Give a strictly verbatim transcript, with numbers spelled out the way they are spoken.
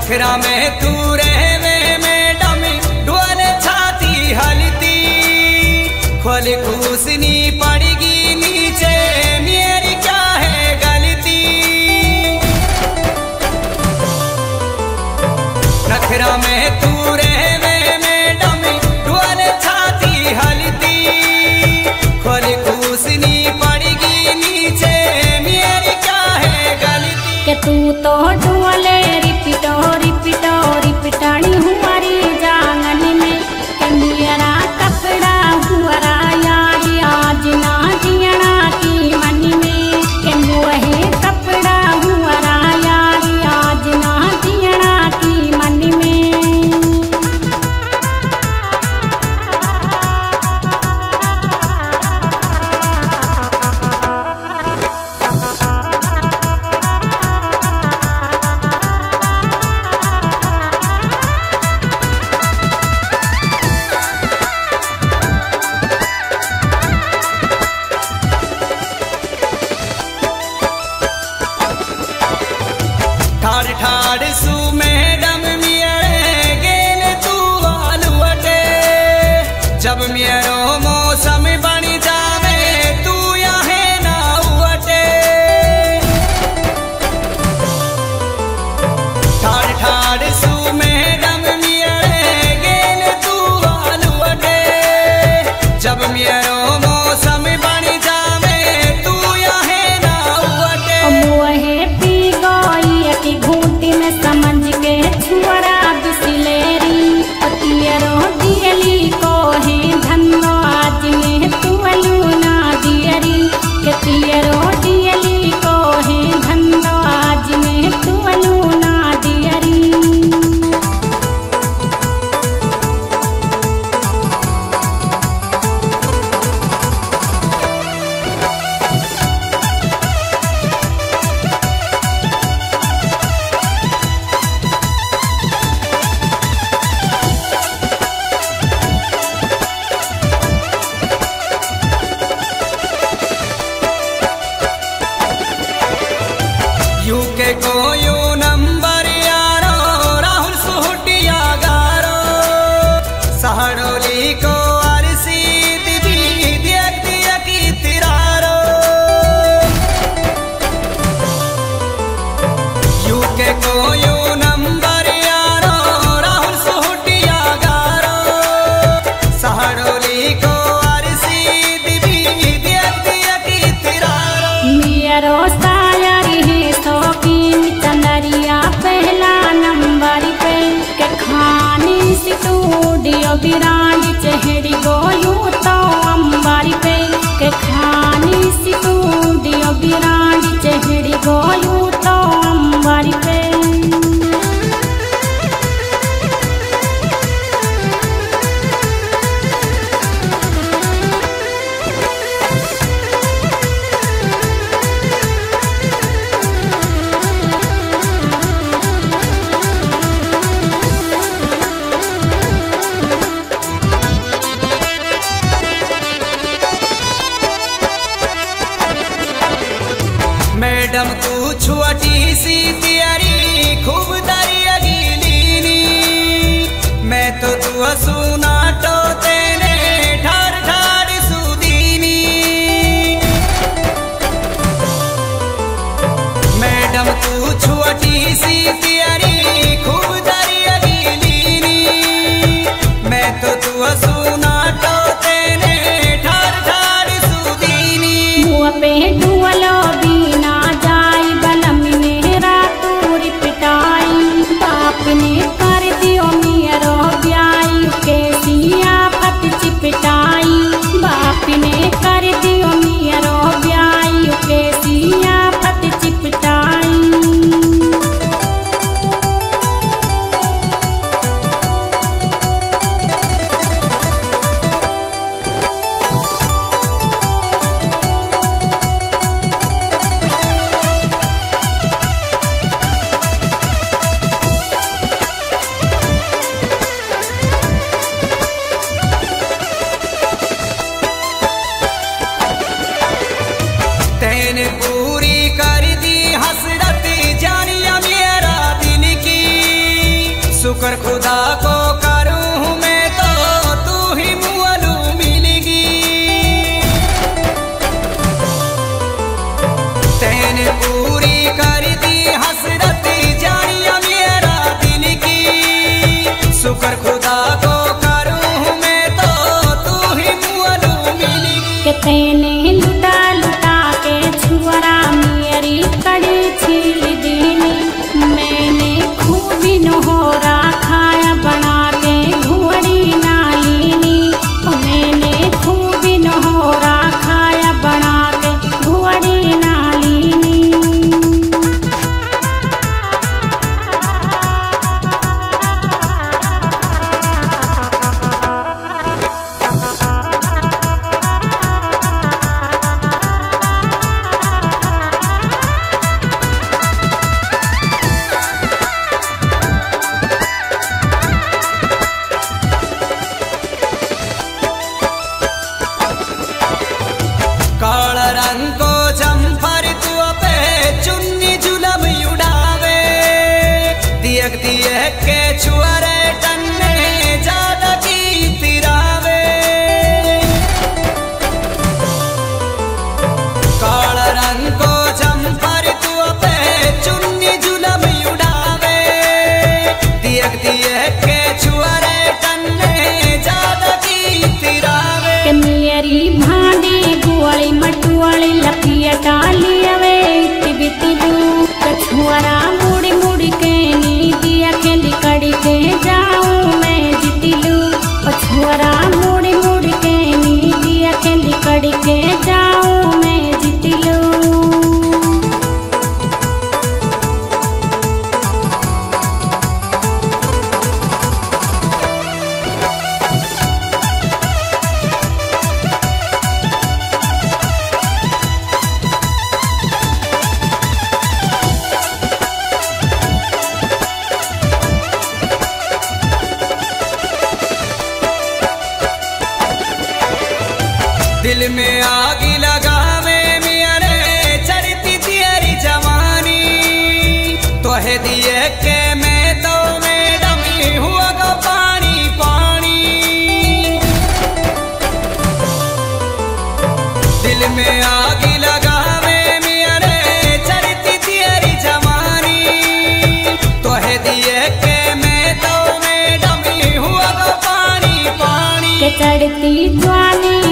नखरा में तू रहवे मैडम डोल छाती हलती खोल घूसनी पड़गी नीचे मेरी क्या है गलती। नखरा में तू रहवे मैडम डोल छाती हलती खोल घूसनी पड़गी नीचे मेरी क्या है गलती। के तू तो डोले रिपिटो रिपिटो रिपिटानी हमारी जांगन में के मेरा कपड़ा हुआ यार आज ना जियना की मन में के मोहे कपड़ा हुआ यार आज ना जियना की मन में। ठाड़ ठाड़ सू मैडम मियरे गेल तू आलुअटे जब मेरो मौसम बनी जावे तू यहाँ ना उटे। ठाड़ ठाड़ सू मैडम मियरे गेल तू आलुअटे जब मेरो मौसम बनी जावे तू यहाँ ना उटे। मोहे पी गई की घूंटी में समझ के छुअरा बिसलेरी पतियरो दियली को है धनो आज में तुअलू ना दियरी के तियरो दियली को है धनो आज में तुअलू ना दियरी। यू के को यू नंबर यारो राहुल सुहटिया गारो सहड़ोली को अरसीद भी देख दिया की तिरारो। यू के को यू नंबर यारो राहुल सुहटिया गारो सहड़ोली को अरसीद भी देख दिया की तिरारो। मेरो सायरी है शौकीन चंदरिया पहला नंबर पे के खानी स्टूडियो बिरांड चेहरी गोयू तो अंबारी पे के खानी स्टूडियो बिरांड चेहरी गोयू तो अंबारी पे। मैडम तू छोटी सी तियारी खूब दरिया गिलीनी मैं तो तू सुना तो तेने ठाड़ ठाड़ सुदीनी। मैडम तू छोटी सी तियारी खूब दरिया गिलीनी मैं तो तू सुना तो तेने ठाड़ ठाड़ सुदीनी। मुँह पे डुअलो बीना जाई बलम मेरा तूरी पिटाई बाप ने कर दियो मेरो ब्याई के शुक्र खुदा को करूं मैं तो तू ही मुअलू मिलेगी। तेने पूरी कर दी हसरत जानिया मेरा दिल की। शुक्र खुदा को करूं मैं तो तू ही मुअलू मिलेगी। के तेने लुटा लुटा के छुअरा मेरी कड़ी छील दीनी। मैंने खूब नहोरा खाया बना के घुवड़ी नालीनी। मैंने खूब नहोरा खाया बना के घुवड़ी नालीनी। काला रंग को जम्फर तू पे चुन्नी जुलम उड़ावे। दियक दियक के छुअरे टन्ने ज्यादा की तिरावे। काला रंग को जम्फर तू पे चुन्नी जुलम उड़ावे। दियक दियक के छुअरे टन्ने ज्यादा की तिरावे। के मेरी भांडी गुआली मटुआली लपिया डाली अवे बिती दू। कछुआरा मुड़ी मुड़ी के नी दिया खेली कड़ी के जाऊं मैं जीती लू। कछुआरा मुड़ी मुड़ी के नी दिया खेली कड़ी के जाऊं मैं जीती लू। दिल में आग लगावे मेरे चढ़ती तेरी जवानी। तोहे दिए के मैं तो मैं डमी हुआ का पानी पानी। दिल में आग लगावे मेरे चढ़ती तेरी जवानी। तोहे दिए के मैं तो मैं डमी हुआ का पानी पानी। के चढ़ती जवानी